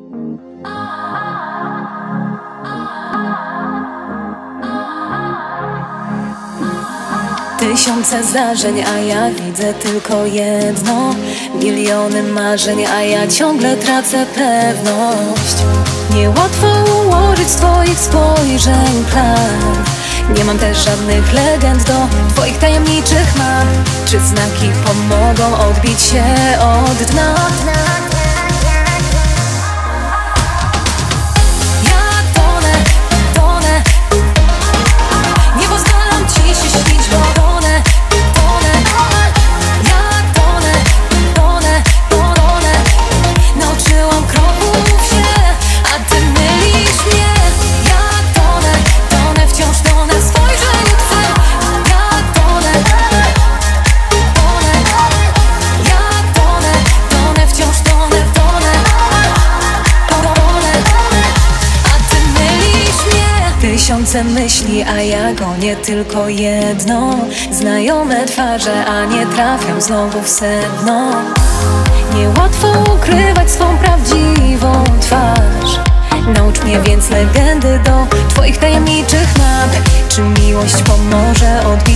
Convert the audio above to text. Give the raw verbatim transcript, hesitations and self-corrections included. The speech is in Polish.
Tysiące zdarzeń, a ja widzę tylko jedno. Miliony marzeń, a ja ciągle tracę pewność. Niełatwo ułożyć z twoich spojrzeń plan. Nie mam też żadnych legend do twoich tajemniczych map. Czy znaki pomogą odbić się od dna? Tysiące myśli, a ja gonię tylko jedno. Znajome twarze, a nie trafiam znowu w sedno. Niełatwo ukrywać swą prawdziwą twarz. Naucz mnie więc legendy do twoich tajemniczych map. Czy miłość pomoże od